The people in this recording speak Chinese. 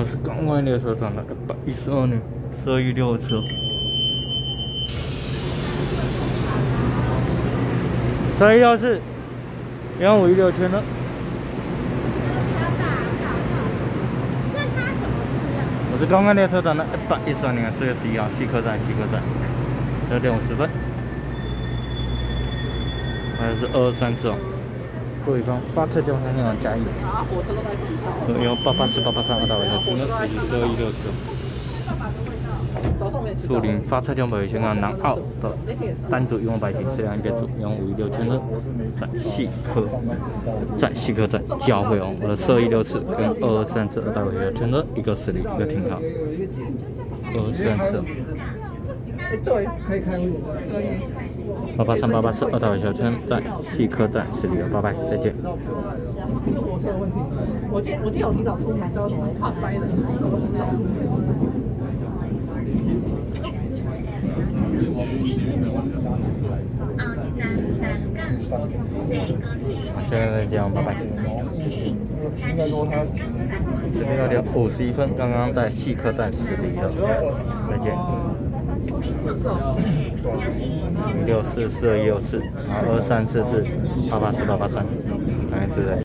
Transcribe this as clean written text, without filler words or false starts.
我是刚刚列车站的112年1216号车。1214，1516圈了。我是刚刚列车站的113年4月11号西客站12点50分。还有是223次哦。各位方发车交通要加油。 啊，火车都在启动。 有884、883、2到圈了，也是1216次。树林发车将北圈啊，南澳的单组100型，C1别组1516圈了，在西客站交汇哦。我的1216次跟223次2到圈了，一个10里，一个停靠。223次。 对，可以开会。可以。 883、884、2到小圈在西客站10里了，拜拜，再见。 是火车的问题。我今天有提早出门，知道什么？怕塞人，所以我提早出门。 现在这样，拜拜。16点51分，刚刚在西客站10里了，再见。64、4216次，然后234次，884、883，来自。